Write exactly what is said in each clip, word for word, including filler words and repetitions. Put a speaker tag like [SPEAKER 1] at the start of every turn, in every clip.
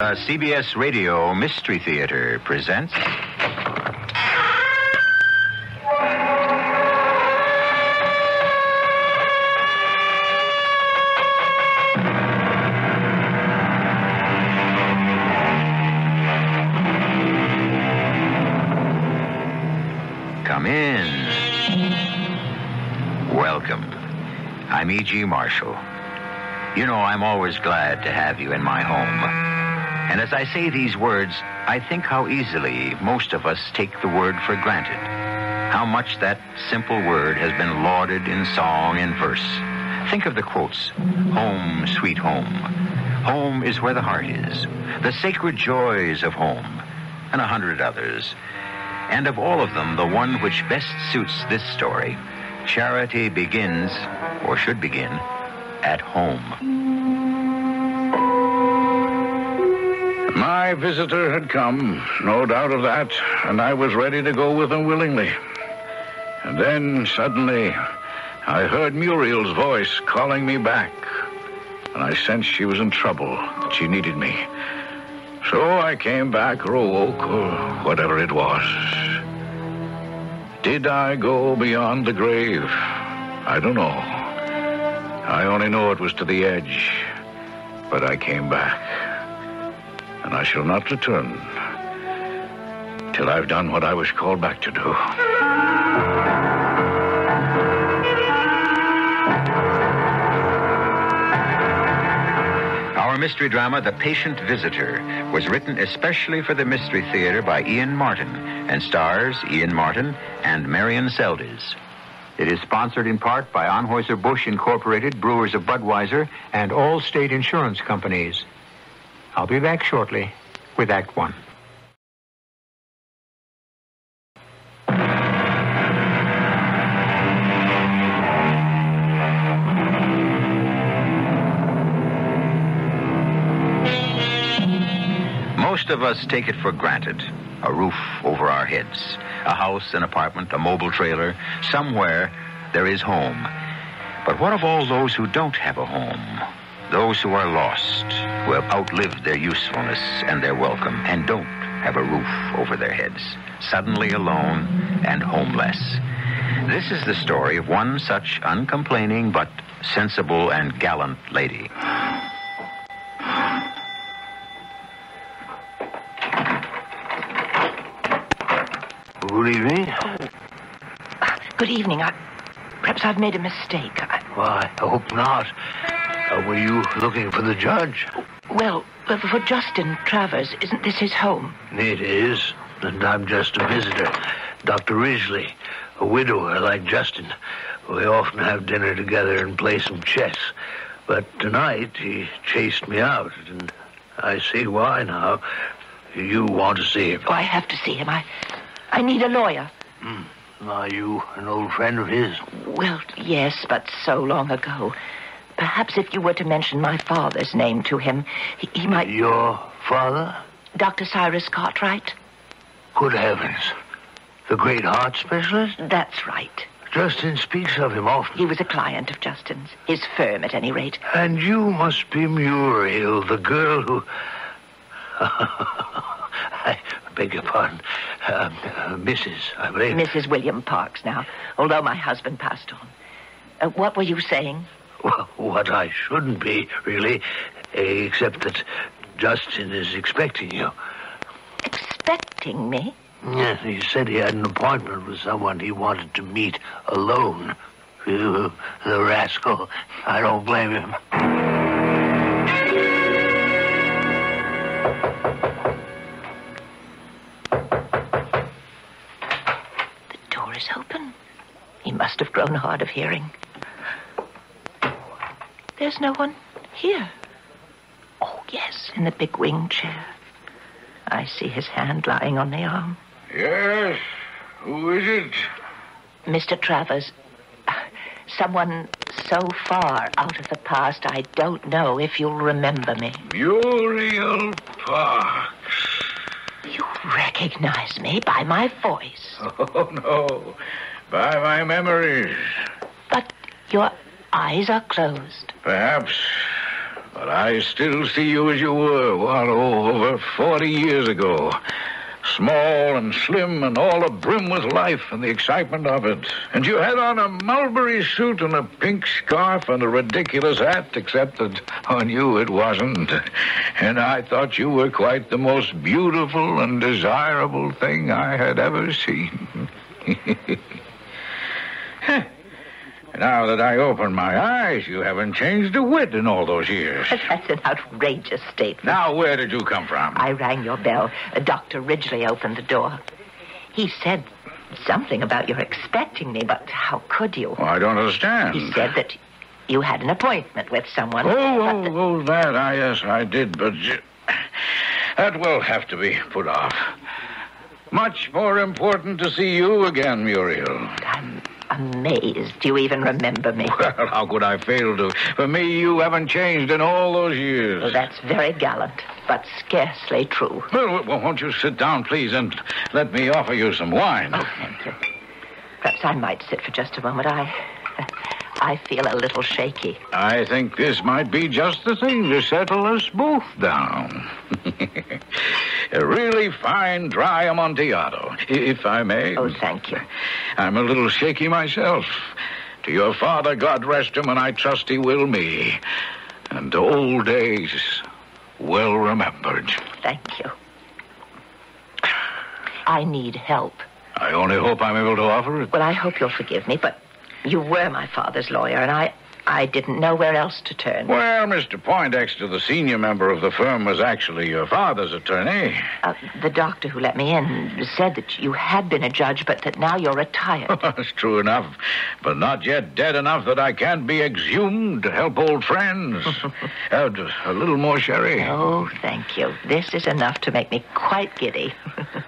[SPEAKER 1] The C B S Radio Mystery Theater presents... Come in. Welcome. I'm E G. Marshall. You know, I'm always glad to have you in my home. And as I say these words, I think how easily most of us take the word for granted. How much that simple word has been lauded in song and verse. Think of the quotes. Home, sweet home. Home is where the heart is. The sacred joys of home. And a hundred others. And of all of them, the one which best suits this story, charity begins, or should begin, at home.
[SPEAKER 2] My visitor had come, no doubt of that, and I was ready to go with him willingly. And then, suddenly, I heard Muriel's voice calling me back, and I sensed she was in trouble, that she needed me. So I came back, or awoke, or whatever it was. Did I go beyond the grave? I don't know. I only know it was to the edge, but I came back. And I shall not return till I've done what I was called back to do.
[SPEAKER 1] Our mystery drama, The Patient Visitor, was written especially for the Mystery Theater by Ian Martin and stars Ian Martin and Marion Seldes. It is sponsored in part by Anheuser-Busch Incorporated, Brewers of Budweiser, and all state insurance companies. I'll be back shortly with Act One. Most of us take it for granted. A roof over our heads, a house, an apartment, a mobile trailer. Somewhere there is home. But what of all those who don't have a home? Those who are lost, who have outlived their usefulness and their welcome, and don't have a roof over their heads, suddenly alone and homeless. This is the story of one such uncomplaining but sensible and gallant lady.
[SPEAKER 3] Good evening.
[SPEAKER 4] Oh. Good evening. I, perhaps I've made a mistake. I...
[SPEAKER 3] Why, I hope not. Uh, were you looking for the judge?
[SPEAKER 4] Well, for Justin Travers, isn't this his home?
[SPEAKER 3] It is, and I'm just a visitor. Doctor Risley, a widower like Justin. We often have dinner together and play some chess. But tonight, he chased me out, and I see why now. You want to see him?
[SPEAKER 4] Oh, I have to see him. I, I need a lawyer.
[SPEAKER 3] Hmm. Are you an old friend of his?
[SPEAKER 4] Well, yes, but so long ago. Perhaps if you were to mention my father's name to him, he, he might...
[SPEAKER 3] Your father?
[SPEAKER 4] Doctor Cyrus Cartwright.
[SPEAKER 3] Good heavens. The great heart specialist?
[SPEAKER 4] That's right.
[SPEAKER 3] Justin speaks of him often.
[SPEAKER 4] He was a client of Justin's. His firm, at any rate.
[SPEAKER 3] And you must be Muriel, the girl who... I beg your pardon. Uh, uh, Missus, I believe.
[SPEAKER 4] Missus William Parks now, although my husband passed on. Uh, what were you saying?
[SPEAKER 3] Well, what I shouldn't be, really, except that Justin is expecting you.
[SPEAKER 4] Expecting me?
[SPEAKER 3] Yes, he said he had an appointment with someone he wanted to meet alone. The rascal. I don't blame him.
[SPEAKER 4] The door is open. He must have grown hard of hearing. There's no one here. Oh, yes, in the big wing chair. I see his hand lying on the arm.
[SPEAKER 2] Yes? Who is it?
[SPEAKER 4] Mister Travers. Someone so far out of the past, I don't know if you'll remember me.
[SPEAKER 2] Muriel Parks.
[SPEAKER 4] You recognize me by my voice.
[SPEAKER 2] Oh, no. By my memories.
[SPEAKER 4] But your eyes are closed.
[SPEAKER 2] Perhaps. But I still see you as you were, what, oh, over forty years ago. Small and slim and all abrim with life and the excitement of it. And you had on a mulberry suit and a pink scarf and a ridiculous hat, except that on you it wasn't. And I thought you were quite the most beautiful and desirable thing I had ever seen. Now that I open my eyes, you haven't changed a whit in all those years.
[SPEAKER 4] That's an outrageous statement.
[SPEAKER 2] Now, where did you come from?
[SPEAKER 4] I rang your bell. Doctor Ridgely opened the door. He said something about your expecting me, but how could you?
[SPEAKER 2] Oh, I don't understand.
[SPEAKER 4] He said that you had an appointment with someone.
[SPEAKER 2] Oh, oh,
[SPEAKER 4] the...
[SPEAKER 2] oh, that, I, yes, I did, but uh, that will have to be put off. Much more important to see you again, Muriel.
[SPEAKER 4] I'm amazed you even remember me.
[SPEAKER 2] Well, how could I fail to? For me, you haven't changed in all those years.
[SPEAKER 4] Well, that's very gallant, but scarcely true.
[SPEAKER 2] Well, well, won't you sit down, please, and let me offer you some wine?
[SPEAKER 4] Oh, thank you. Perhaps I might sit for just a moment. I... I feel a little shaky.
[SPEAKER 2] I think this might be just the thing to settle us both down. A really fine dry Amontillado, if I may.
[SPEAKER 4] Oh, thank you.
[SPEAKER 2] I'm a little shaky myself. To your father, God rest him, and I trust he will me. And to old days well remembered.
[SPEAKER 4] Thank you. I need help.
[SPEAKER 2] I only hope I'm able to offer it.
[SPEAKER 4] Well, I hope you'll forgive me, but you were my father's lawyer, and I, I didn't know where else to turn.
[SPEAKER 2] Well, Mister Poindexter, the senior member of the firm, was actually your father's attorney.
[SPEAKER 4] Uh, the doctor who let me in said that you had been a judge, but that now you're retired.
[SPEAKER 2] That's true enough, but not yet dead enough that I can't be exhumed to help old friends. uh, a little more sherry.
[SPEAKER 4] Oh, thank you. This is enough to make me quite giddy.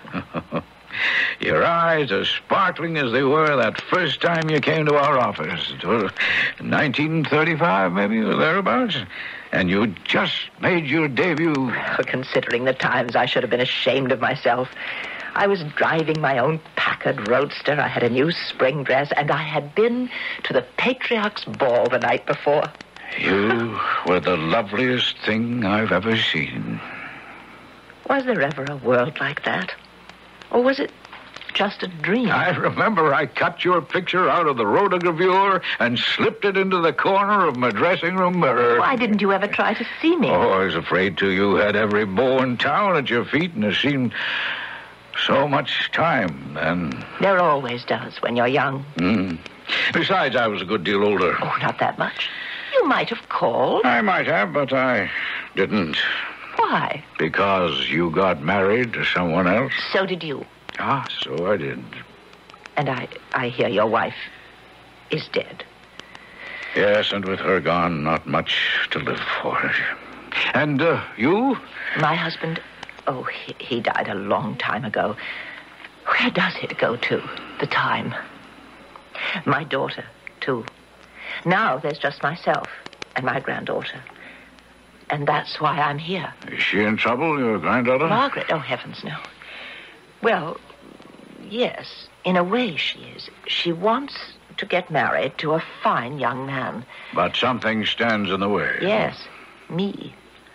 [SPEAKER 2] Your eyes are sparkling as they were that first time you came to our office. It was nineteen thirty-five, maybe, or thereabouts. And you just made your debut.
[SPEAKER 4] Well, considering the times, I should have been ashamed of myself. I was driving my own Packard Roadster. I had a new spring dress, and I had been to the Patriarch's ball the night before.
[SPEAKER 2] You were the loveliest thing I've ever seen.
[SPEAKER 4] Was there ever a world like that? Or was it just a dream?
[SPEAKER 2] I remember I cut your picture out of the rotogravure and slipped it into the corner of my dressing room mirror.
[SPEAKER 4] Why didn't you ever try to see me?
[SPEAKER 2] Oh, I was afraid to. You had every beau in town at your feet, and it seemed so much time then.
[SPEAKER 4] There always does when you're young.
[SPEAKER 2] Mm. Besides, I was a good deal older.
[SPEAKER 4] Oh, not that much. You might have called.
[SPEAKER 2] I might have, but I didn't.
[SPEAKER 4] Why?
[SPEAKER 2] Because you got married to someone else.
[SPEAKER 4] So did you.
[SPEAKER 2] Ah, so I did.
[SPEAKER 4] And I, I hear your wife is dead.
[SPEAKER 2] Yes, and with her gone, not much to live for. And uh, you?
[SPEAKER 4] My husband, oh, he, he died a long time ago. Where does it go to, the time? My daughter, too. Now there's just myself and my granddaughter. And that's why I'm here.
[SPEAKER 2] Is she in trouble, your granddaughter?
[SPEAKER 4] Margaret? Oh, heavens, no. Well, yes, in a way she is. She wants to get married to a fine young man.
[SPEAKER 2] But something stands in the way.
[SPEAKER 4] Yes, me.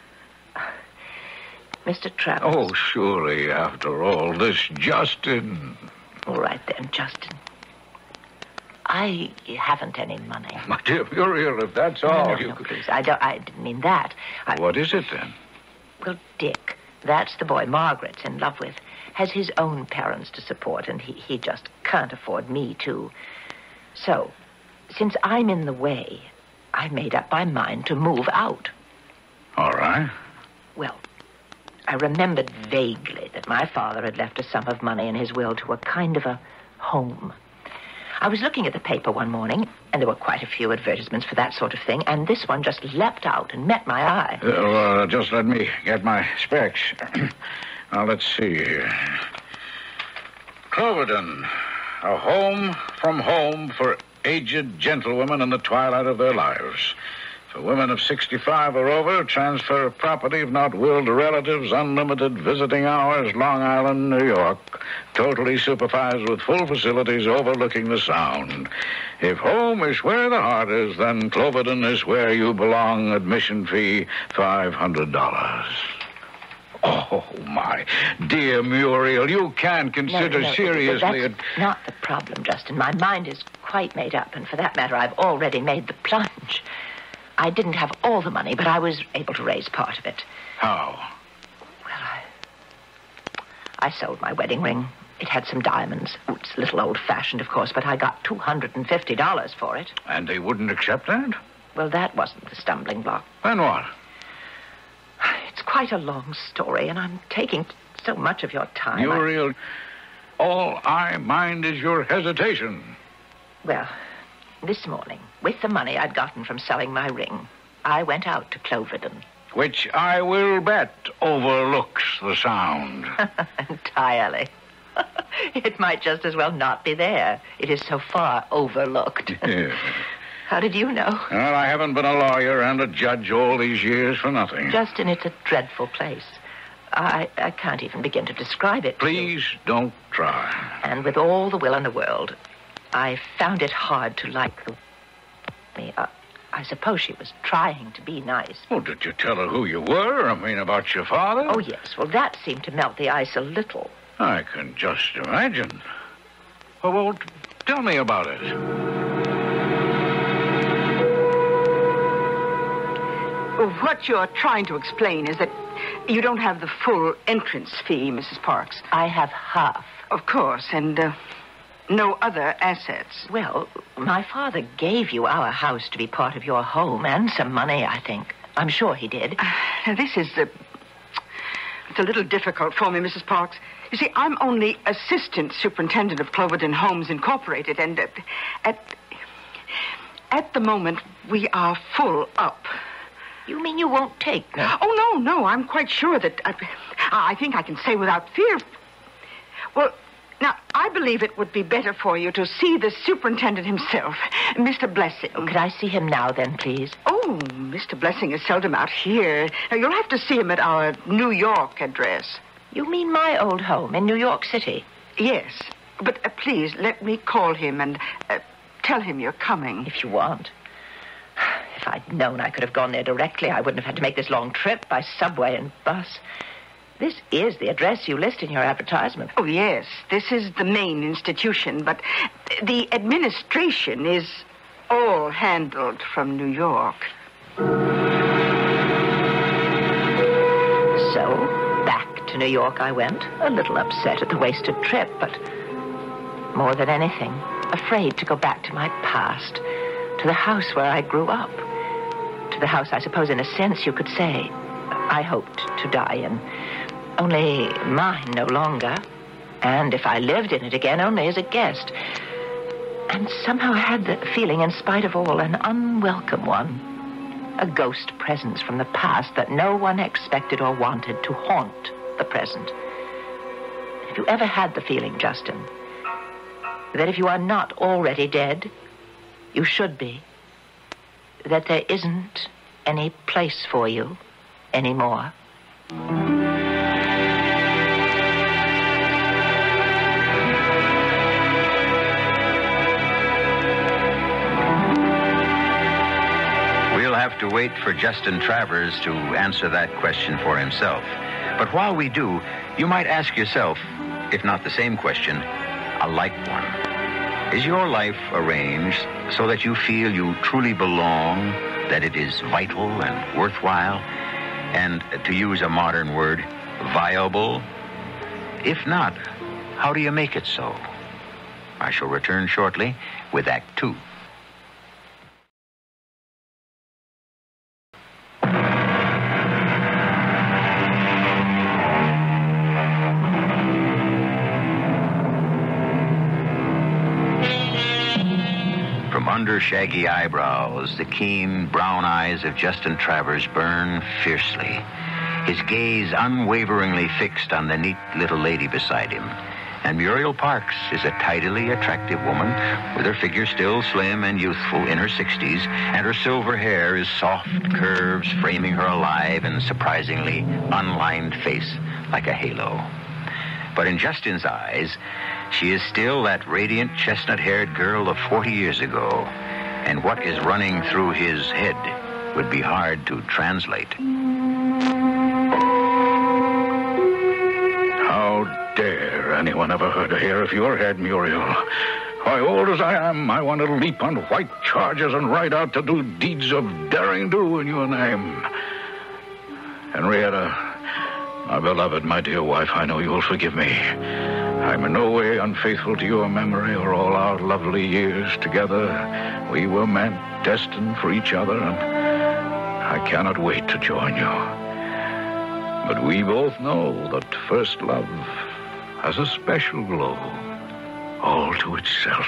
[SPEAKER 4] Mister Travers.
[SPEAKER 2] Oh, surely, after all this, Justin.
[SPEAKER 4] All right, then, Justin. I haven't any money.
[SPEAKER 2] My dear Muriel, if that's all
[SPEAKER 4] no, no,
[SPEAKER 2] you
[SPEAKER 4] no,
[SPEAKER 2] could...
[SPEAKER 4] please. I, don't, I didn't mean that. I...
[SPEAKER 2] What is it, then?
[SPEAKER 4] Well, Dick, that's the boy Margaret's in love with, has his own parents to support, and he, he just can't afford me, too. So, since I'm in the way, I made up my mind to move out.
[SPEAKER 2] All right.
[SPEAKER 4] Well, I remembered vaguely that my father had left a sum of money in his will to a kind of a home. I was looking at the paper one morning, and there were quite a few advertisements for that sort of thing, and this one just leapt out and met my eye.
[SPEAKER 2] Uh, well, just let me get my specs. Now, let's see here. Cloverton, a home from home for aged gentlewomen in the twilight of their lives. For women of sixty-five or over, transfer of property, if not willed to relatives, unlimited visiting hours, Long Island, New York. Totally supervised with full facilities overlooking the Sound. If home is where the heart is, then Cloverton is where you belong. Admission fee, five hundred dollars. Oh, my dear Muriel, you can consider
[SPEAKER 4] no, no,
[SPEAKER 2] seriously...
[SPEAKER 4] That's not the problem, Justin. My mind is quite made up, and for that matter, I've already made the plunge. I didn't have all the money, but I was able to raise part of it.
[SPEAKER 2] How?
[SPEAKER 4] Well, I... I sold my wedding ring. It had some diamonds. Oh, it's a little old-fashioned, of course, but I got two hundred fifty dollars for it.
[SPEAKER 2] And they wouldn't accept that?
[SPEAKER 4] Well, that wasn't the stumbling block.
[SPEAKER 2] Then what?
[SPEAKER 4] It's quite a long story, and I'm taking so much of your time.
[SPEAKER 2] Muriel, I... all I mind is your hesitation.
[SPEAKER 4] Well, this morning, with the money I'd gotten from selling my ring, I went out to Cloverton.
[SPEAKER 2] Which I will bet overlooks the sound.
[SPEAKER 4] Entirely. It might just as well not be there. It is so far overlooked. How did you know?
[SPEAKER 2] Well, I haven't been a lawyer and a judge all these years for nothing.
[SPEAKER 4] Justin, it's a dreadful place. I, I can't even begin to describe it.
[SPEAKER 2] Please don't try.
[SPEAKER 4] And with all the will in the world, I found it hard to like the... me. Uh, I suppose she was trying to be nice.
[SPEAKER 2] Well, did you tell her who you were? I mean, about your father?
[SPEAKER 4] Oh, yes. Well, that seemed to melt the ice a little.
[SPEAKER 2] I can just imagine. Well, well tell me about it.
[SPEAKER 5] What you're trying to explain is that you don't have the full entrance fee, Missus Parks.
[SPEAKER 4] I have half.
[SPEAKER 5] Of course, and uh, no other assets.
[SPEAKER 4] Well, my father gave you our house to be part of your home, and some money, I think. I'm sure he did.
[SPEAKER 5] Uh, this is... Uh, it's a little difficult for me, Missus Parks. You see, I'm only assistant superintendent of Cloverton Homes Incorporated, and uh, at... at the moment, we are full up.
[SPEAKER 4] You mean you won't take me?
[SPEAKER 5] Oh, no, no. I'm quite sure that... I, I think I can say without fear... Well, now, I believe it would be better for you to see the superintendent himself, Mister Blessing.
[SPEAKER 4] Oh, could I see him now, then, please?
[SPEAKER 5] Oh, Mister Blessing is seldom out here. Now, you'll have to see him at our New York address.
[SPEAKER 4] You mean my old home in New York City?
[SPEAKER 5] Yes. But uh, please, let me call him and uh, tell him you're coming.
[SPEAKER 4] If you want. If I'd known I could have gone there directly, I wouldn't have had to make this long trip by subway and bus. This is the address you list in your advertisement.
[SPEAKER 5] Oh, yes. This is the main institution, but the administration is all handled from New York.
[SPEAKER 4] So, back to New York I went, a little upset at the wasted trip, but more than anything, afraid to go back to my past, to the house where I grew up, to the house I suppose in a sense you could say I hoped to die in. Only mine no longer. And if I lived in it again, only as a guest. And somehow I had the feeling, in spite of all, an unwelcome one. A ghost presence from the past that no one expected or wanted to haunt the present. Have you ever had the feeling, Justin, that if you are not already dead, you should be? That there isn't any place for you anymore?
[SPEAKER 1] We'll have to wait for Justin Travers to answer that question for himself. But while we do, you might ask yourself, if not the same question, a like one. Is your life arranged so that you feel you truly belong, that it is vital and worthwhile, and, to use a modern word, viable? If not, how do you make it so? I shall return shortly with Act Two. Under shaggy eyebrows, the keen brown eyes of Justin Travers burn fiercely, his gaze unwaveringly fixed on the neat little lady beside him. And Muriel Parks is a tidily attractive woman, with her figure still slim and youthful in her sixties, and her silver hair is soft curves framing her alive and surprisingly unlined face like a halo. But in Justin's eyes, She is still that radiant chestnut-haired girl of forty years ago, and what is running through his head would be hard to translate.
[SPEAKER 2] How dare anyone ever hurt a hair of your head, Muriel? Why, old as I am, I want to leap on white chargers and ride out to do deeds of daring-do in your name. Henrietta, my beloved, my dear wife, I know you'll forgive me. I'm in no way unfaithful to your memory or all our lovely years together. We were meant, destined for each other, and I cannot wait to join you. But we both know that first love has a special glow all to itself.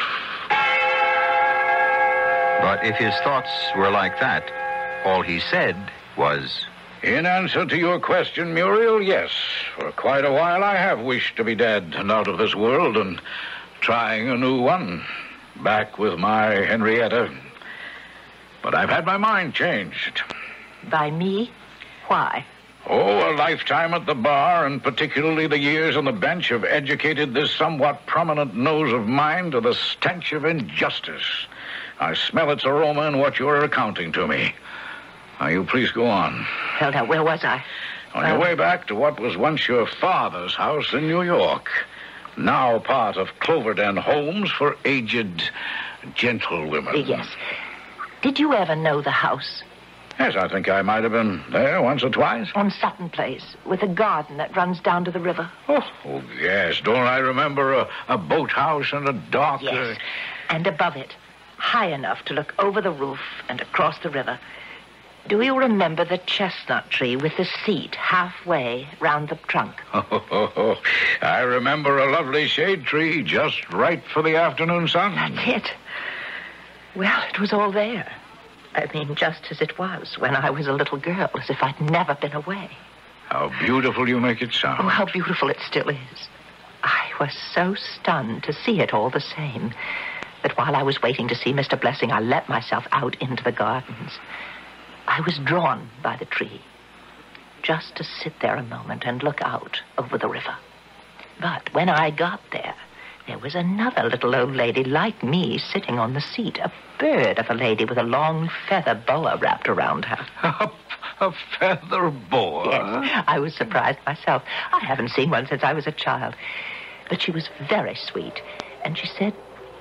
[SPEAKER 1] But if his thoughts were like that, all he said was...
[SPEAKER 2] In answer to your question, Muriel, yes. For quite a while I have wished to be dead and out of this world and trying a new one. Back with my Henrietta. But I've had my mind changed.
[SPEAKER 4] By me? Why?
[SPEAKER 2] Oh, a lifetime at the bar, and particularly the years on the bench, have educated this somewhat prominent nose of mine to the stench of injustice. I smell its aroma in what you're accounting to me. Now, you please go on.
[SPEAKER 4] Well, now, where was I?
[SPEAKER 2] On
[SPEAKER 4] uh,
[SPEAKER 2] your way back to what was once your father's house in New York, now part of Cloverdale Homes for aged gentlewomen.
[SPEAKER 4] Yes. Did you ever know the house?
[SPEAKER 2] Yes, I think I might have been there once or twice.
[SPEAKER 4] On Sutton Place, with a garden that runs down to the river.
[SPEAKER 2] Oh, oh yes. Don't I remember a, a boathouse and a dock?
[SPEAKER 4] Yes.
[SPEAKER 2] Uh...
[SPEAKER 4] And above it, high enough to look over the roof and across the river. Do you remember the chestnut tree with the seat halfway round the trunk?
[SPEAKER 2] Oh, oh, oh. I remember a lovely shade tree just right for the afternoon sun.
[SPEAKER 4] That's it. Well, it was all there. I mean, just as it was when I was a little girl, as if I'd never been away.
[SPEAKER 2] How beautiful you make it sound.
[SPEAKER 4] Oh, how beautiful it still is. I was so stunned to see it all the same that while I was waiting to see Mister Blessing, I let myself out into the gardens. I was drawn by the tree, just to sit there a moment and look out over the river. But when I got there, there was another little old lady like me sitting on the seat, a bird of a lady with a long feather boa wrapped around her.
[SPEAKER 2] A, a feather boa?
[SPEAKER 4] Yes, I was surprised myself. I haven't seen one since I was a child. But she was very sweet, and she said...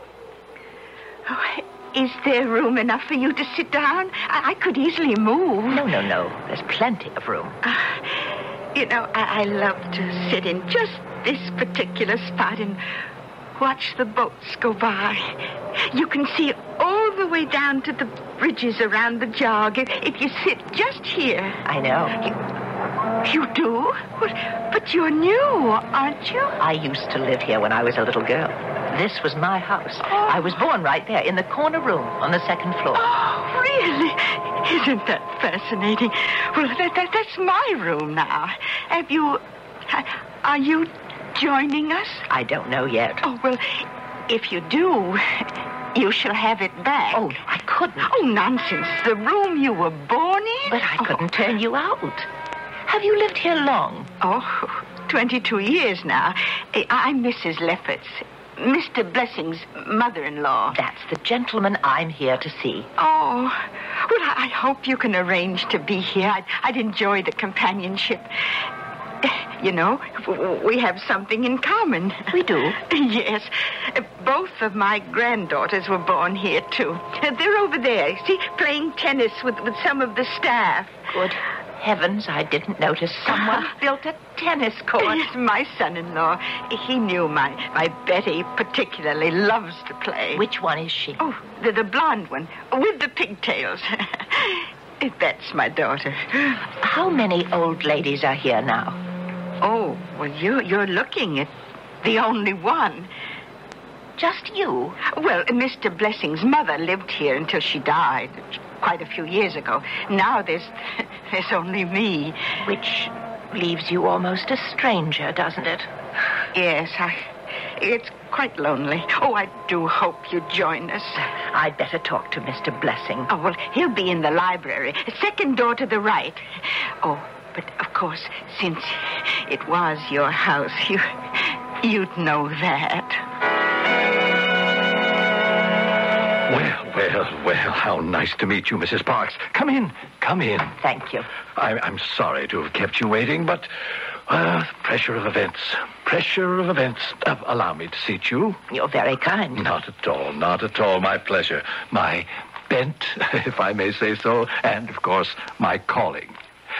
[SPEAKER 5] Oh, is there room enough for you to sit down? I, I could easily move.
[SPEAKER 4] No, no, no. There's plenty of room.
[SPEAKER 5] Uh, you know, I, I love to sit in just this particular spot and watch the boats go by. You can see all the way down to the bridges around the jog if, if you sit just here.
[SPEAKER 4] I know.
[SPEAKER 5] You, you do? But, but you're new, aren't you?
[SPEAKER 4] I used to live here when I was a little girl. This was my house. Oh. I was born right there in the corner room on the second floor.
[SPEAKER 5] Oh, really? Isn't that fascinating? Well, that, that, that's my room now. Have you... Are you joining us?
[SPEAKER 4] I don't know yet.
[SPEAKER 5] Oh, well, if you do, you shall have it back.
[SPEAKER 4] Oh, I couldn't.
[SPEAKER 5] Oh, nonsense. The room you were born in?
[SPEAKER 4] But I couldn't
[SPEAKER 5] oh.
[SPEAKER 4] turn you out. Have you lived here long?
[SPEAKER 5] Oh, twenty-two years now. I'm Missus Lefferts, Mister Blessing's mother-in-law.
[SPEAKER 4] That's the gentleman I'm here to see.
[SPEAKER 5] Oh, well, I hope you can arrange to be here. I'd, I'd enjoy the companionship. You know, we have something in common.
[SPEAKER 4] We do?
[SPEAKER 5] Yes. Both of my granddaughters were born here, too. They're over there, see, playing tennis with, with some of the staff.
[SPEAKER 4] Good heavens, I didn't notice someone built a tennis court.
[SPEAKER 5] Yes, my son-in-law. He knew my, my Betty particularly loves to play.
[SPEAKER 4] Which one is she?
[SPEAKER 5] Oh, the, the blonde one, with the pigtails. That's my daughter.
[SPEAKER 4] How many old ladies are here now?
[SPEAKER 5] Oh, well, you, you're looking at the only one.
[SPEAKER 4] Just you?
[SPEAKER 5] Well, Mister Blessing's mother lived here until she died quite a few years ago. Now there's, there's only me.
[SPEAKER 4] Which leaves you almost a stranger, doesn't it?
[SPEAKER 5] Yes, I... It's quite lonely. Oh, I do hope you join us.
[SPEAKER 4] I'd better talk to Mister Blessing.
[SPEAKER 5] Oh, well, he'll be in the library. Second door to the right. Oh, but of course, since it was your house, you, you'd know that.
[SPEAKER 6] Well, well, well, how nice to meet you, Missus Parks. Come in, come in.
[SPEAKER 4] Thank you.
[SPEAKER 6] I, I'm sorry to have kept you waiting, but uh, pressure of events, pressure of events. Uh, allow me to seat you.
[SPEAKER 4] You're very kind.
[SPEAKER 6] Not at all, not at all. My pleasure. My bent, if I may say so, and, of course, my calling.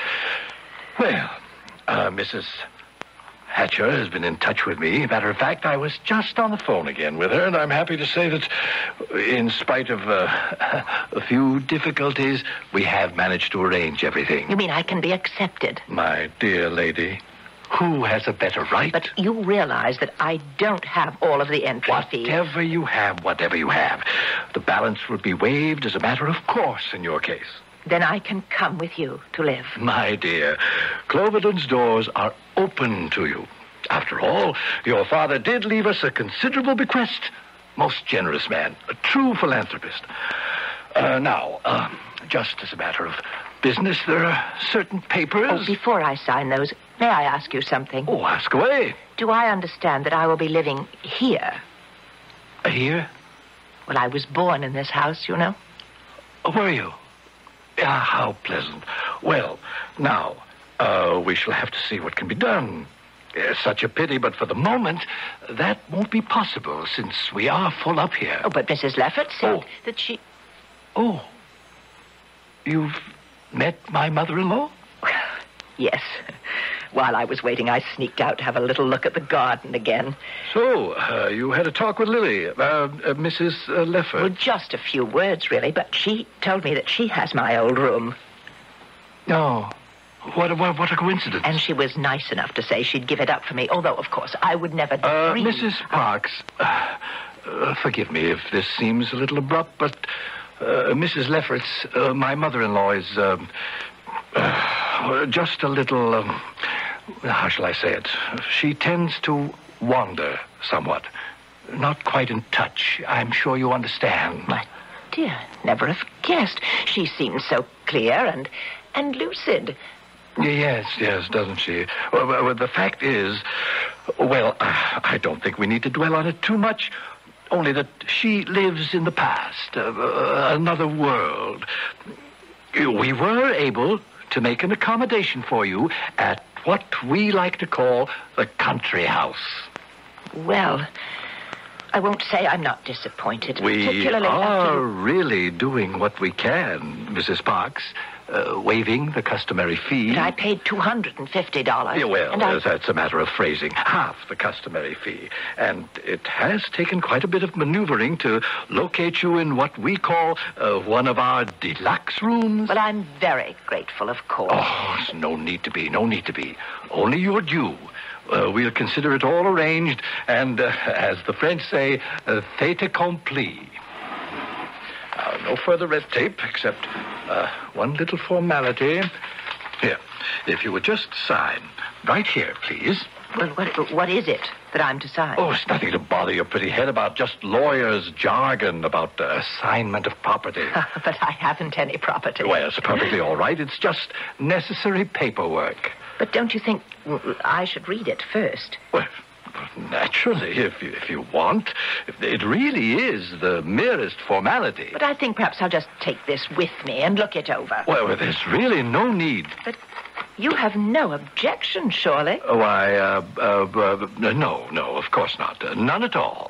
[SPEAKER 6] Well, uh, Missus Hatcher has been in touch with me. Matter of fact, I was just on the phone again with her, and I'm happy to say that in spite of uh, a few difficulties, we have managed to arrange everything.
[SPEAKER 4] You mean I can be accepted?
[SPEAKER 6] My dear lady, who has a better right?
[SPEAKER 4] But you realize that I don't have all of the entry fees.
[SPEAKER 6] Whatever you have, whatever you have, the balance would be waived as a matter of course in your case.
[SPEAKER 4] Then I can come with you to live.
[SPEAKER 6] My dear, Cloverland's doors are open to you. After all, your father did leave us a considerable bequest. Most generous man, a true philanthropist. Uh, now, uh, just as a matter of business, there are certain papers...
[SPEAKER 4] Oh, before I sign those, may I ask you something?
[SPEAKER 6] Oh, ask away.
[SPEAKER 4] Do I understand that I will be living here?
[SPEAKER 6] Uh, here?
[SPEAKER 4] Well, I was born in this house, you know.
[SPEAKER 6] Oh, were you? Ah, how pleasant. Well, now, uh, we shall have to see what can be done. Uh, such a pity, but for the moment, that won't be possible, since we are full up here.
[SPEAKER 4] Oh, but Missus Leffert said
[SPEAKER 6] Oh.
[SPEAKER 4] that she...
[SPEAKER 6] Oh. You've met my mother-in-law?
[SPEAKER 4] Yes. While I was waiting, I sneaked out to have a little look at the garden again.
[SPEAKER 6] So, uh, you had a talk with Lily, uh, uh, Missus Uh, Leffert.
[SPEAKER 4] Well, just a few words, really, but she told me that she has my old room.
[SPEAKER 6] Oh, what a, what a coincidence.
[SPEAKER 4] And she was nice enough to say she'd give it up for me, although, of course, I would never
[SPEAKER 6] Uh,
[SPEAKER 4] dream...
[SPEAKER 6] Missus Parks, uh, uh, forgive me if this seems a little abrupt, but uh, Missus Leffert's, uh, my mother-in-law, is um, uh, just a little, um, how shall I say it? She tends to wander somewhat. Not quite in touch. I'm sure you understand.
[SPEAKER 4] My dear, never have guessed. She seems so clear and, and lucid.
[SPEAKER 6] Yes, yes, doesn't she? Well, well, the fact is, well, I don't think we need to dwell on it too much, only that she lives in the past, uh, uh, another world. We were able to make an accommodation for you at what we like to call the country house.
[SPEAKER 4] Well, I won't say I'm not disappointed.
[SPEAKER 6] We
[SPEAKER 4] particularly
[SPEAKER 6] are
[SPEAKER 4] after you...
[SPEAKER 6] really doing what we can, Missus Parks. Uh, waiving the customary fee.
[SPEAKER 4] But I paid two hundred fifty dollars.
[SPEAKER 6] Yeah, well,
[SPEAKER 4] and I...
[SPEAKER 6] that's a matter of phrasing. Half the customary fee. And it has taken quite a bit of maneuvering to locate you in what we call uh, one of our deluxe rooms.
[SPEAKER 4] Well, I'm very grateful, of course.
[SPEAKER 6] Oh, there's no need to be, no need to be. Only your due. Uh, we'll consider it all arranged, and uh, as the French say, uh, fait accompli. Now, no further red tape, except uh, one little formality. Here, if you would just sign. Right here, please.
[SPEAKER 4] Well, what, what is it that I'm to sign?
[SPEAKER 6] Oh, it's nothing to bother your pretty head about, just lawyers' jargon about uh, assignment of property.
[SPEAKER 4] But I haven't any property.
[SPEAKER 6] Well, it's perfectly all right. It's just necessary paperwork.
[SPEAKER 4] But don't you think I should read it first?
[SPEAKER 6] Well, naturally, if you, if you want. It really is the merest formality.
[SPEAKER 4] But I think perhaps I'll just take this with me and look it over.
[SPEAKER 6] Well, there's really no need.
[SPEAKER 4] But you have no objection, surely?
[SPEAKER 6] Why, uh, uh, uh, no, no, of course not. Uh, none at all.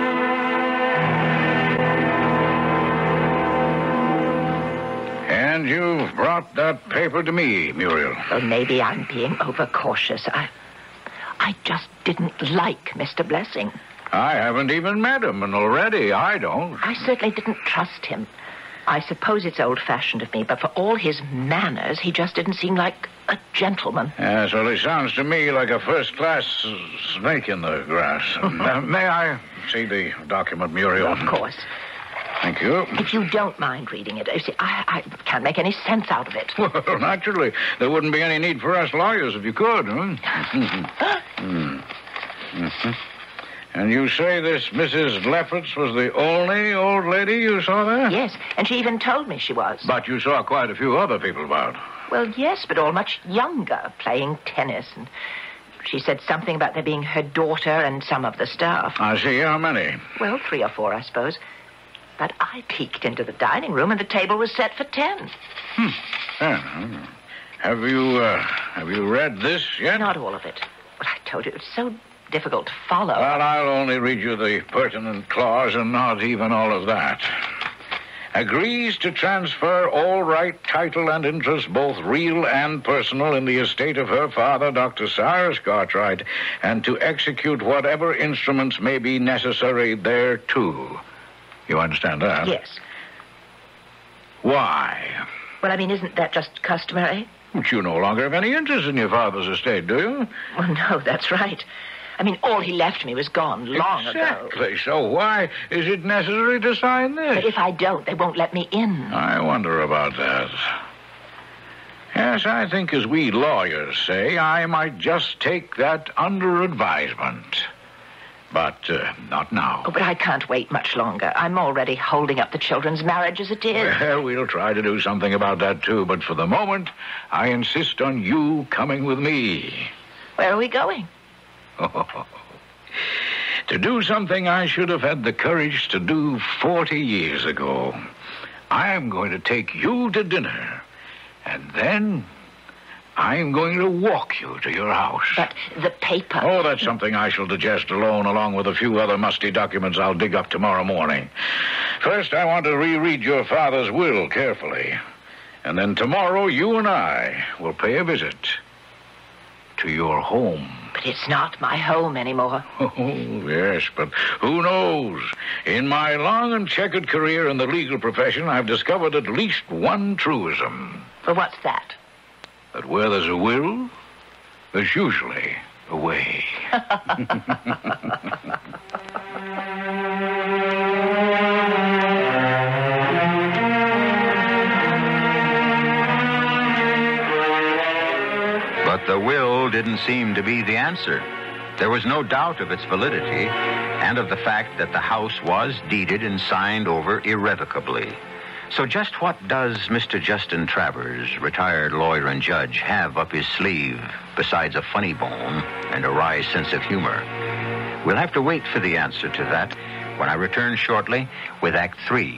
[SPEAKER 2] And you've brought that paper to me, Muriel.
[SPEAKER 4] Well, maybe I'm being overcautious. I... I just didn't like Mister Blessing.
[SPEAKER 2] I haven't even met him, and already I don't.
[SPEAKER 4] I certainly didn't trust him. I suppose it's old-fashioned of me, but for all his manners, he just didn't seem like a gentleman.
[SPEAKER 2] Yes, well, he sounds to me like a first-class snake in the grass. uh, may I see the document, Muriel?
[SPEAKER 4] Of course.
[SPEAKER 2] Thank you.
[SPEAKER 4] If you don't mind reading it. You see, I, I can't make any sense out of it.
[SPEAKER 2] Well, naturally. There wouldn't be any need for us lawyers if you could, huh? mm. Mm-hmm. And you say this Missus Lefferts was the only old lady you saw there?
[SPEAKER 4] Yes, and she even told me she was.
[SPEAKER 2] But you saw quite a few other people about.
[SPEAKER 4] Well, yes, but all much younger, playing tennis. And she said something about there being her daughter and some of the staff.
[SPEAKER 2] I see. How many?
[SPEAKER 4] Well, three or four, I suppose. But I peeked into the dining room and the table was set for ten.
[SPEAKER 2] Hmm. Yeah. Have you, uh, have you read this yet?
[SPEAKER 4] Not all of it. Well, I told you, it's so difficult to follow.
[SPEAKER 2] Well, I'll only read you the pertinent clause and not even all of that. Agrees to transfer all right, title, and interest, both real and personal, in the estate of her father, Doctor Cyrus Cartwright, and to execute whatever instruments may be necessary thereto. You understand that?
[SPEAKER 4] Yes.
[SPEAKER 2] Why?
[SPEAKER 4] Well, I mean, isn't that just customary?
[SPEAKER 2] But you no longer have any interest in your father's estate, do you?
[SPEAKER 4] Well, no, that's right. I mean, all he left me was gone long
[SPEAKER 2] exactly.
[SPEAKER 4] ago.
[SPEAKER 2] Exactly. So why is it necessary to sign this?
[SPEAKER 4] But if I don't, they won't let me in.
[SPEAKER 2] I wonder about that. Yes, I think, as we lawyers say, I might just take that under advisement. But uh, not now.
[SPEAKER 4] Oh, but I can't wait much longer. I'm already holding up the children's marriage as it is.
[SPEAKER 2] Well, we'll try to do something about that, too. But for the moment, I insist on you coming with me.
[SPEAKER 4] Where are we going?
[SPEAKER 2] Oh, to do something I should have had the courage to do forty years ago. I'm going to take you to dinner, and then I'm going to walk you to your house.
[SPEAKER 4] But the paper...
[SPEAKER 2] Oh, that's something I shall digest alone, along with a few other musty documents I'll dig up tomorrow morning. First, I want to reread your father's will carefully. And then tomorrow, you and I will pay a visit to your home.
[SPEAKER 4] But it's not my home anymore.
[SPEAKER 2] Oh, yes, but who knows? In my long and checkered career in the legal profession, I've discovered at least one truism.
[SPEAKER 4] Well, what's that?
[SPEAKER 2] That where there's a will, there's usually a way.
[SPEAKER 1] But the will didn't seem to be the answer. There was no doubt of its validity and of the fact that the house was deeded and signed over irrevocably. So just what does Mister Justin Travers, retired lawyer and judge, have up his sleeve besides a funny bone and a wry sense of humor? We'll have to wait for the answer to that when I return shortly with Act Three.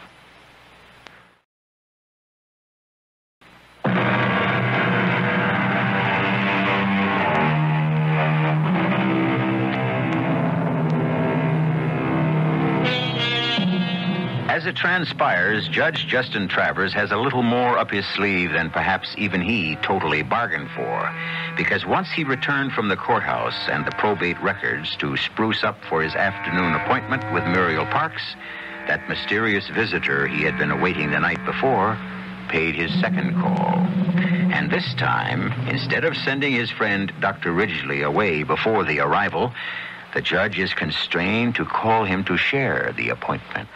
[SPEAKER 1] As it transpires, Judge Justin Travers has a little more up his sleeve than perhaps even he totally bargained for. Because once he returned from the courthouse and the probate records to spruce up for his afternoon appointment with Muriel Parks, that mysterious visitor he had been awaiting the night before paid his second call. And this time, instead of sending his friend Doctor Ridgely away before the arrival, the judge is constrained to call him to share the appointment.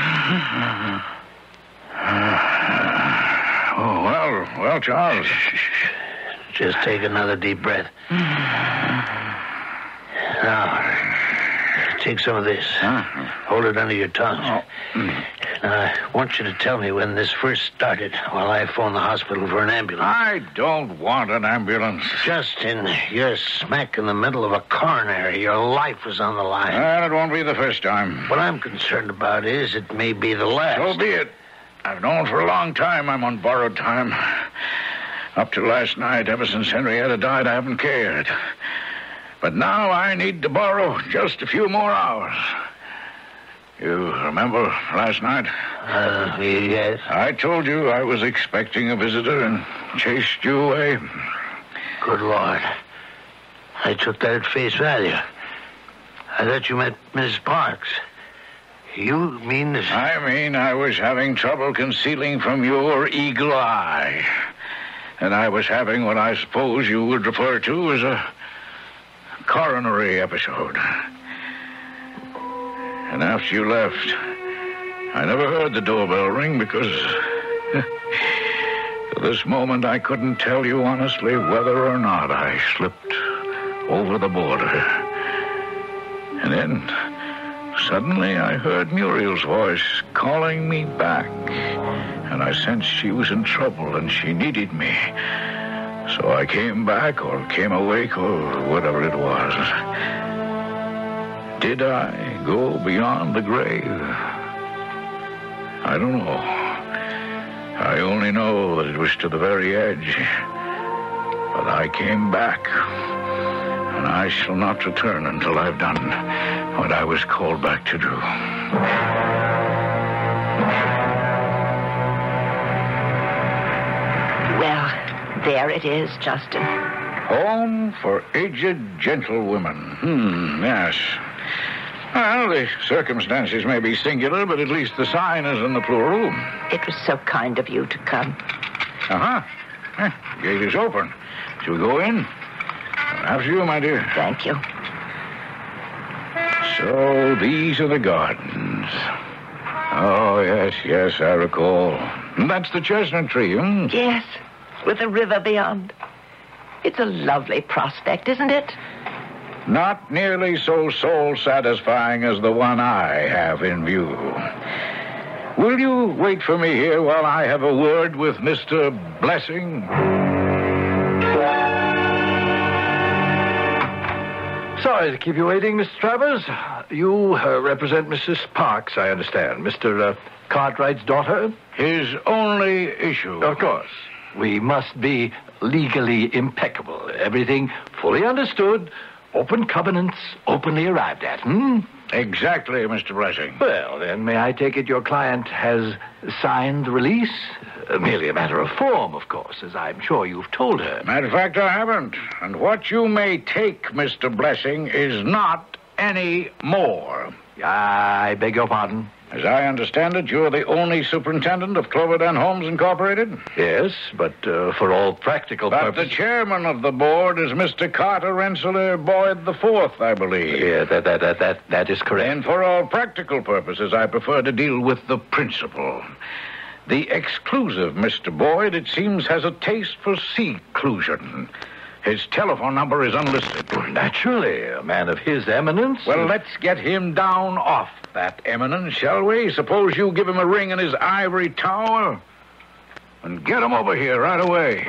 [SPEAKER 2] Oh, well, well, Charles.
[SPEAKER 3] Just take another deep breath. Now, take some of this.
[SPEAKER 2] Huh?
[SPEAKER 3] Hold it under your tongue.
[SPEAKER 2] Oh.
[SPEAKER 3] Now, I want you to tell me when this first started while I phoned the hospital for an ambulance.
[SPEAKER 2] I don't want an ambulance.
[SPEAKER 3] Justin, you're smack in the middle of a coronary. Your life was on the line.
[SPEAKER 2] Well, it won't be the first time.
[SPEAKER 3] What I'm concerned about is it may be the last.
[SPEAKER 2] So be it. I've known for a long time I'm on borrowed time. Up to last night, ever since Henrietta died, I haven't cared. But now I need to borrow just a few more hours. You remember last night?
[SPEAKER 3] Uh, yes.
[SPEAKER 2] I told you I was expecting a visitor and chased you away.
[SPEAKER 3] Good Lord. I took that at face value. I thought you meant Missus Parks. You mean this?
[SPEAKER 2] I mean I was having trouble concealing from your eagle eye. And I was having what I suppose you would refer to as a coronary episode. And after you left, I never heard the doorbell ring because to this moment I couldn't tell you honestly whether or not I slipped over the border. And then suddenly I heard Muriel's voice calling me back. And I sensed she was in trouble and she needed me. So I came back or came awake or whatever it was. Did I go beyond the grave? I don't know. I only know that it was to the very edge. But I came back. And I shall not return until I've done what I was called back to do.
[SPEAKER 4] Well, there it is, Justin.
[SPEAKER 2] Home for aged gentlewomen. Hmm, yes. Well, the circumstances may be singular, but at least the sign is in the plural.
[SPEAKER 4] It was so kind of you to come.
[SPEAKER 2] Uh-huh. Eh, the gate is open. Shall we go in? After you, my dear.
[SPEAKER 4] Thank you.
[SPEAKER 2] So these are the gardens. Oh, yes, yes, I recall. And that's the chestnut tree, hmm?
[SPEAKER 4] Yes, with the river beyond. It's a lovely prospect, isn't it?
[SPEAKER 2] Not nearly so soul-satisfying as the one I have in view. Will you wait for me here while I have a word with Mister Blessing?
[SPEAKER 6] Sorry to keep you waiting, Mister Travers. You uh, represent Missus Parks, I understand. Mister Uh, Cartwright's daughter?
[SPEAKER 2] His only issue.
[SPEAKER 6] Of course. We must be legally impeccable. Everything fully understood. Open covenants, openly arrived at, hmm?
[SPEAKER 2] Exactly, Mister Blessing.
[SPEAKER 6] Well, then, may I take it your client has signed the release? Uh, merely a matter of form, of course, as I'm sure you've told her.
[SPEAKER 2] Matter of fact, I haven't. And what you may take, Mister Blessing, is not any more.
[SPEAKER 6] I beg your pardon?
[SPEAKER 2] As I understand it, you're the only superintendent of Cloverdale Homes Incorporated?
[SPEAKER 6] Yes, but uh, for all practical
[SPEAKER 2] but
[SPEAKER 6] purposes...
[SPEAKER 2] the chairman of the board is Mister Carter Rensselaer Boyd the Fourth, I believe.
[SPEAKER 6] Yeah, that, that, that, that, that is correct.
[SPEAKER 2] And for all practical purposes, I prefer to deal with the principal. The exclusive Mister Boyd, it seems, has a taste for seclusion. His telephone number is unlisted.
[SPEAKER 6] Naturally, a man of his eminence.
[SPEAKER 2] Well, let's get him down off that eminence, shall we? Suppose you give him a ring in his ivory tower and get him over here right away.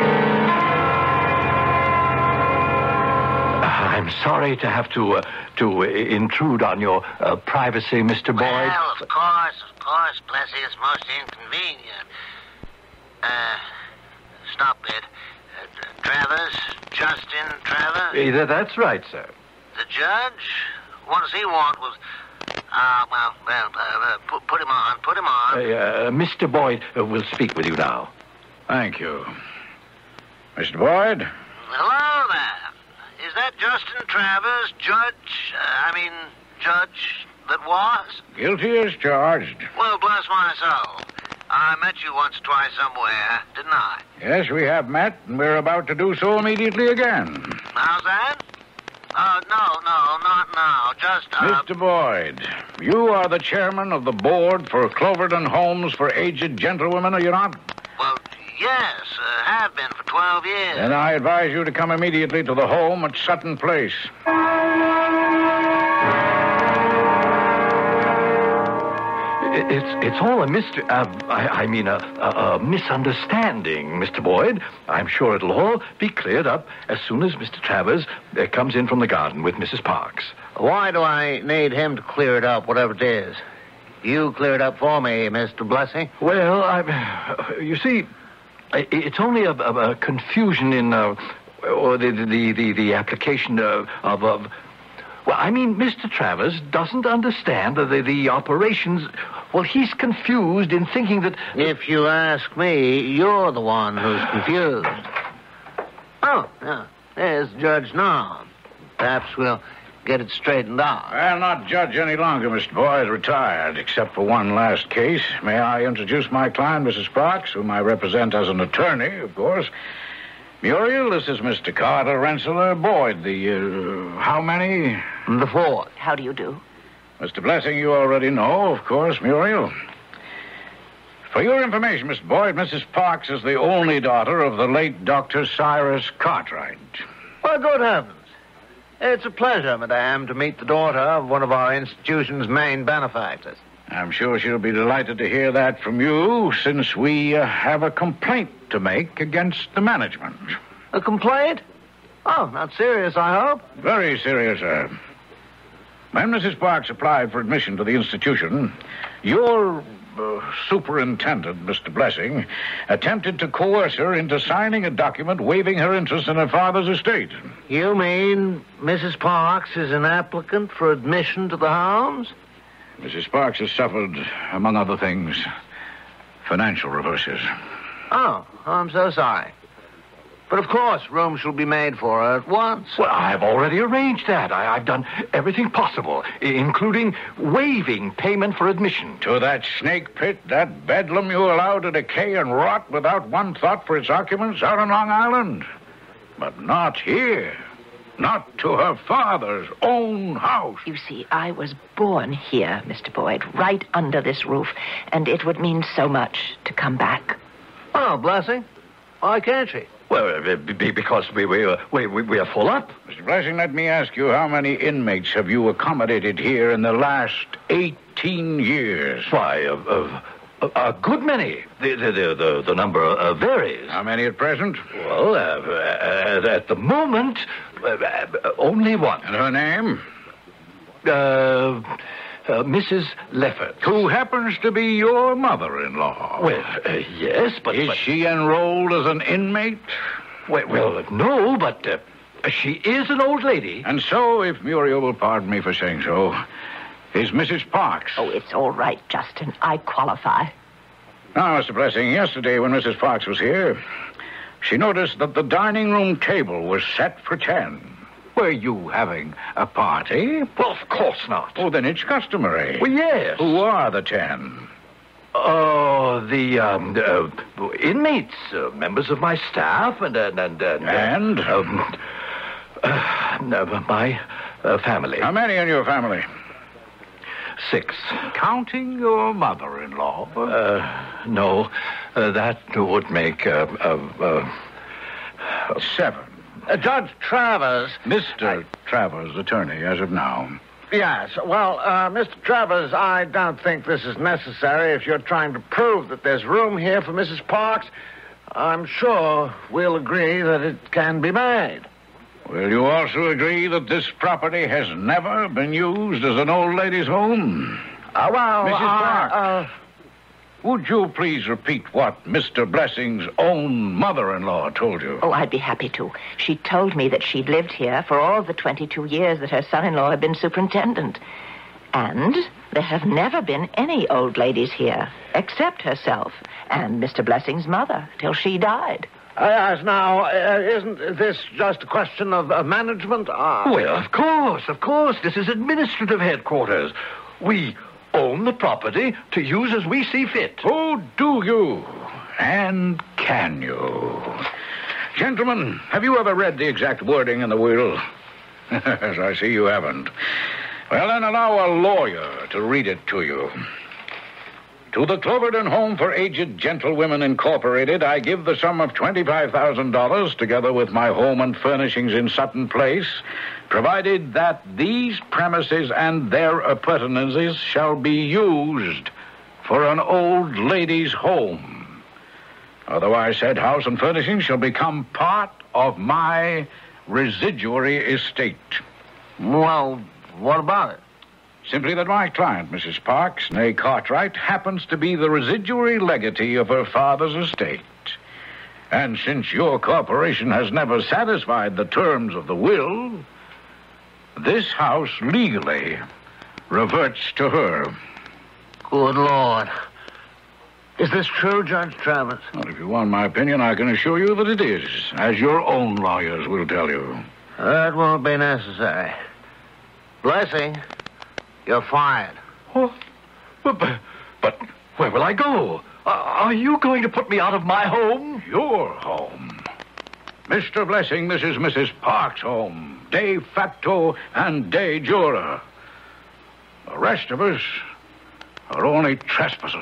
[SPEAKER 6] I'm sorry to have to uh, to uh, intrude on your uh, privacy, Mister Boyd.
[SPEAKER 7] Well, of course, of course, Blessing, it's most inconvenient. Uh, stop it. Uh, Travers, Justin Travers?
[SPEAKER 6] Uh, that's right, sir.
[SPEAKER 7] The judge? What does he want with... Ah, uh, well, well, uh, put, put him on, put him on.
[SPEAKER 6] Uh, uh, Mister Boyd uh, will speak with you now.
[SPEAKER 2] Thank you. Mister Boyd?
[SPEAKER 7] Hello there. Is that Justin Travers, judge, uh, I mean, judge that was?
[SPEAKER 2] Guilty as charged.
[SPEAKER 7] Well, bless my soul. I met you once or twice somewhere, didn't I?
[SPEAKER 2] Yes, we have met, and we're about to do so immediately again.
[SPEAKER 7] How's that? Uh, no, no, not now. Just, uh...
[SPEAKER 2] Mister Boyd, you are the chairman of the board for Cloverdale Homes for Aged Gentlewomen, are you not?
[SPEAKER 7] Well, yes, uh, have been for twelve years.
[SPEAKER 2] Then I advise you to come immediately to the home at Sutton Place.
[SPEAKER 6] It's it's all a mystery. Uh, I, I mean, a, a, a misunderstanding, Mister Boyd. I'm sure it'll all be cleared up as soon as Mister Travers uh, comes in from the garden with Missus Parks.
[SPEAKER 7] Why do I need him to clear it up, whatever it is? You clear it up for me, Mister Blessing.
[SPEAKER 6] Well, I, you see, it's only a, a, a confusion in uh, or the, the the the application of of. of Well, I mean, Mister Travers doesn't understand the, the, the operations. Well, he's confused in thinking that...
[SPEAKER 7] If you ask me, you're the one who's confused. Oh, yeah. There's Judge now. Perhaps we'll get it straightened out.
[SPEAKER 2] I'll not judge any longer, Mister Boyd. Retired, except for one last case. May I introduce my client, Missus Parks, whom I represent as an attorney, of course. Muriel, this is Mister Carter Rensselaer Boyd. The, uh, how many?
[SPEAKER 7] The fourth.
[SPEAKER 4] How do you do?
[SPEAKER 2] Mister Blessing, you already know, of course, Muriel. For your information, Mister Boyd, Missus Parks is the only daughter of the late Doctor Cyrus Cartwright.
[SPEAKER 7] Well, good heavens. It's a pleasure, madame, to meet the daughter of one of our institution's main benefactors.
[SPEAKER 2] I'm sure she'll be delighted to hear that from you, since we uh, have a complaint to make against the management.
[SPEAKER 7] A complaint? Oh, not serious, I hope.
[SPEAKER 2] Very serious, sir. When Missus Parks applied for admission to the institution, your uh, superintendent, Mister Blessing, attempted to coerce her into signing a document waiving her interest in her father's estate.
[SPEAKER 3] You mean Missus Parks is an applicant for admission to the Homes?
[SPEAKER 2] Missus Parks has suffered, among other things, financial reverses.
[SPEAKER 3] Oh, I'm so sorry. But of course, room shall be made for her at once.
[SPEAKER 6] Well, I've already arranged that. I, I've done everything possible, i- including waiving payment for admission.
[SPEAKER 2] To that snake pit, that bedlam you allow to decay and rot without one thought for its occupants out on Long Island. But not here. Not to her father's own house.
[SPEAKER 4] You see, I was born here, Mister Boyd, right under this roof, and it would mean so much to come back.
[SPEAKER 3] Oh, Blessing. Why can't she?
[SPEAKER 6] Well, uh, be- because we, we, uh, we, we, we are full up.
[SPEAKER 2] Mister Blessing, let me ask you, how many inmates have you accommodated here in the last eighteen years?
[SPEAKER 6] Why, uh, uh, a, a good many. The, the, the, the, the number uh, varies.
[SPEAKER 2] How many at present?
[SPEAKER 6] Well, uh, uh, at the moment, uh, uh, only one.
[SPEAKER 2] And her name?
[SPEAKER 6] Uh, uh, Missus Leffert.
[SPEAKER 2] Who happens to be your mother-in-law.
[SPEAKER 6] Well, uh, yes, but...
[SPEAKER 2] Is
[SPEAKER 6] but,
[SPEAKER 2] she enrolled as an inmate?
[SPEAKER 6] Well, well no, but uh, she is an old lady.
[SPEAKER 2] And so, if Muriel will pardon me for saying so, is Missus Parks.
[SPEAKER 4] Oh, it's all right, Justin. I qualify.
[SPEAKER 2] Now, Mister Blessing, yesterday when Missus Parks was here, she noticed that the dining room table was set for ten. Were you having a party?
[SPEAKER 6] Well, of course not.
[SPEAKER 2] Oh, then it's customary.
[SPEAKER 6] Well, yes.
[SPEAKER 2] Who are the ten?
[SPEAKER 6] Oh, the um, uh, inmates, uh, members of my staff, and and and, and,
[SPEAKER 2] And?
[SPEAKER 6] Uh, um, uh, no, my uh, family.
[SPEAKER 2] How many in your family?
[SPEAKER 6] Six.
[SPEAKER 2] Counting your mother-in-law?
[SPEAKER 6] Uh, no, uh, that would make uh, uh, uh,
[SPEAKER 2] Seven.
[SPEAKER 3] Uh, Judge Travers.
[SPEAKER 2] Mister Travers, attorney, as of now.
[SPEAKER 3] Yes, well, uh, Mister Travers, I don't think this is necessary if you're trying to prove that there's room here for Missus Parks. I'm sure we'll agree that it can be made.
[SPEAKER 2] Will you also agree that this property has never been used as an old lady's home?
[SPEAKER 3] Uh, well,
[SPEAKER 2] Missus
[SPEAKER 3] uh,
[SPEAKER 2] Parks.
[SPEAKER 3] uh,
[SPEAKER 2] Would you please repeat what Mister Blessing's own mother-in-law told you?
[SPEAKER 4] Oh, I'd be happy to. She told me that she'd lived here for all the twenty-two years that her son-in-law had been superintendent. And there have never been any old ladies here, except herself and Mister Blessing's mother, till she died.
[SPEAKER 3] uh, yes, now, uh, isn't this just a question of uh, management? Uh,
[SPEAKER 6] well, of course, of course. This is administrative headquarters. We own the property to use as we see fit.
[SPEAKER 2] Oh, do you? And can you? Gentlemen, have you ever read the exact wording in the will? As I see you haven't. Well, then allow a lawyer to read it to you. To the Cloverton Home for Aged Gentlewomen Incorporated, I give the sum of twenty-five thousand dollars, together with my home and furnishings in Sutton Place, provided that these premises and their appurtenances shall be used for an old lady's home. Otherwise, said house and furnishings shall become part of my residuary estate.
[SPEAKER 3] well, what about it?
[SPEAKER 2] Simply that my client, Missus Parks, née Cartwright, happens to be the residuary legatee of her father's estate. And since your corporation has never satisfied the terms of the will, this house legally reverts to her.
[SPEAKER 3] Good Lord. Is this true, Judge Travers?
[SPEAKER 2] Well, if you want my opinion, I can assure you that it is, as your own lawyers will tell you.
[SPEAKER 3] That won't be necessary. Blessing, you're fired.
[SPEAKER 6] Oh, but, but where will I go? Uh, are you going to put me out of my home?
[SPEAKER 2] Your home. Mister Blessing, this is Missus Parks' home, de facto and de jure. The rest of us are only trespassers.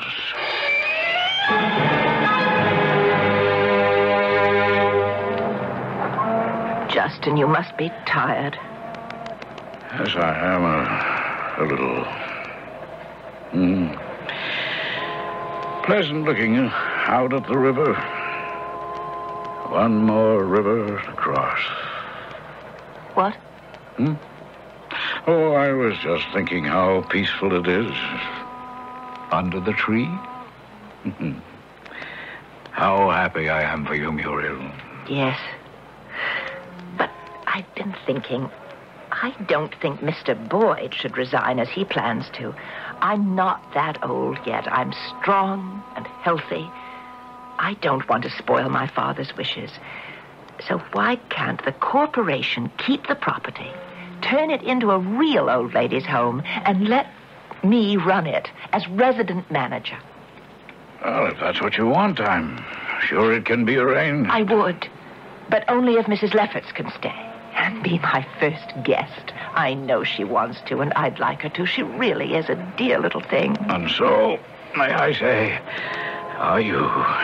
[SPEAKER 4] Justin, you must be tired.
[SPEAKER 2] Yes, I am a, a little. Mm. Pleasant looking out at the river. One more river to cross.
[SPEAKER 4] What?
[SPEAKER 2] Hmm? Oh, I was just thinking how peaceful it is. under the tree? How happy I am for you, Muriel.
[SPEAKER 4] Yes. But I've been thinking, I don't think Mister Boyd should resign as he plans to. I'm not that old yet. I'm strong and healthy. I don't want to spoil my father's wishes. So why can't the corporation keep the property, turn it into a real old ladies' home, and let me run it as resident manager?
[SPEAKER 2] Well, if that's what you want, I'm sure it can be arranged.
[SPEAKER 4] I would, but only if Missus Lefferts can stay and be my first guest. I know she wants to, and I'd like her to. She really is a dear little thing.
[SPEAKER 2] And so, may I say, are you?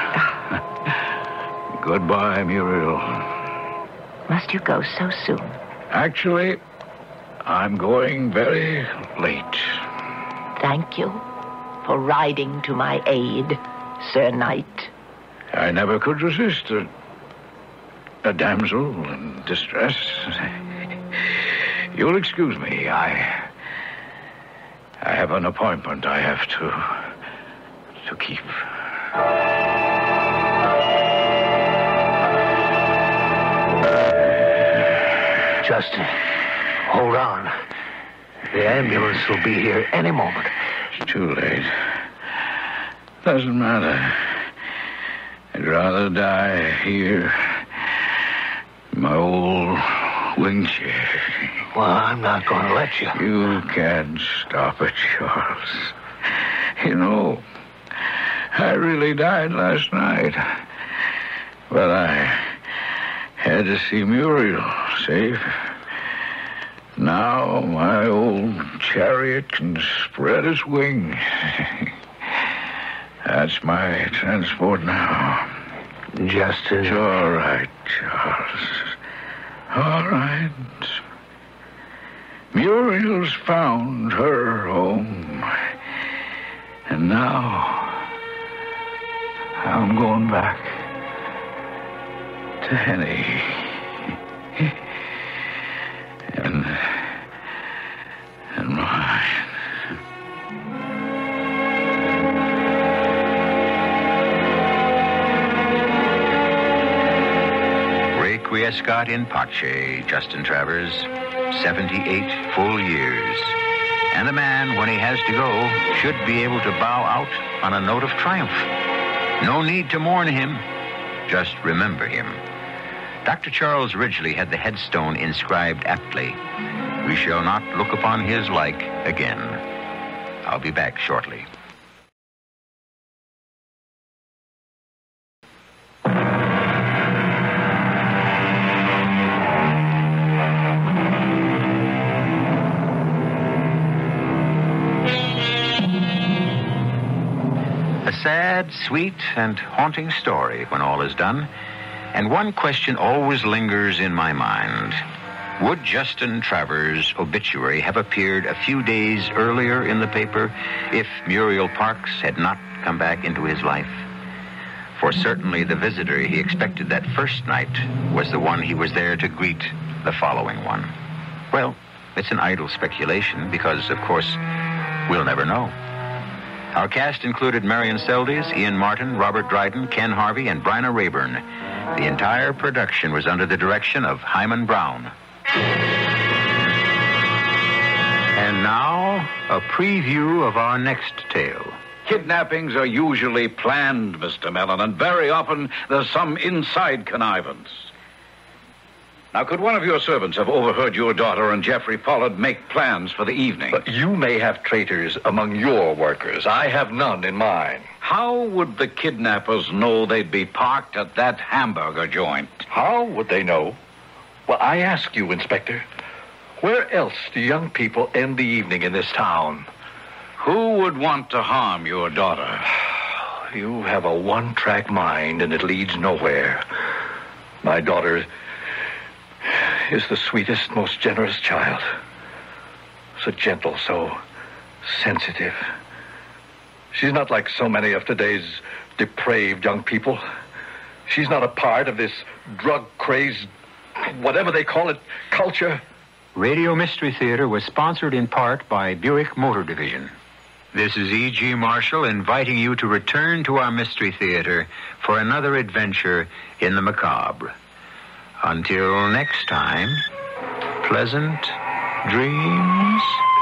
[SPEAKER 2] Goodbye, Muriel.
[SPEAKER 4] Must you go so soon?
[SPEAKER 2] Actually, I'm going very late.
[SPEAKER 4] Thank you for riding to my aid, Sir Knight.
[SPEAKER 2] I never could resist a, a damsel in distress. You'll excuse me. I I have an appointment I have to to keep.
[SPEAKER 3] Justin, hold on. The ambulance will be here any moment.
[SPEAKER 2] It's too late. Doesn't matter. I'd rather die here in my old wing chair.
[SPEAKER 3] Well, I'm not going to let you.
[SPEAKER 2] You can't stop it, Charles. You know, I really died last night. But I had to see Muriel safe. Now my old chariot can spread its wings. That's my transport now.
[SPEAKER 3] Justin.
[SPEAKER 2] It's all right, Charles. All right. Muriel's found her home. And now I'm going back to Henny. And, and mine.
[SPEAKER 1] Requiescat in pace, Justin Travers, seventy-eight full years. And the man, when he has to go, should be able to bow out on a note of triumph. No need to mourn him, just remember him. Doctor Charles Ridgely had the headstone inscribed aptly, "We shall not look upon his like again." I'll be back shortly. A sad, sweet, and haunting story when all is done. And one question always lingers in my mind. Would Justin Travers' obituary have appeared a few days earlier in the paper if Muriel Parks had not come back into his life? For certainly the visitor he expected that first night was the one he was there to greet the following one. Well, it's an idle speculation because, of course, we'll never know. Our cast included Marion Seldes, Ian Martin, Robert Dryden, Ken Harvey, and Bryna Rayburn. The entire production was under the direction of Hyman Brown. And now, a preview of our next tale.
[SPEAKER 2] Kidnappings are usually planned, Mister Mellon, and very often there's some inside connivance. Now, could one of your servants have overheard your daughter and Jeffrey Pollard make plans for the evening?
[SPEAKER 6] But you may have traitors among your workers. I have none in mine.
[SPEAKER 2] How would the kidnappers know they'd be parked at that hamburger joint?
[SPEAKER 6] How would they know? Well, I ask you, Inspector, where else do young people end the evening in this town?
[SPEAKER 2] Who would want to harm your daughter?
[SPEAKER 6] You have a one-track mind, and it leads nowhere. My daughter is the sweetest, most generous child. So gentle, so sensitive. She's not like so many of today's depraved young people. She's not a part of this drug-crazed, whatever they call it, culture.
[SPEAKER 1] Radio Mystery Theater was sponsored in part by Buick Motor Division. This is E G. Marshall inviting you to return to our Mystery Theater for another adventure in the macabre. Until next time, pleasant dreams.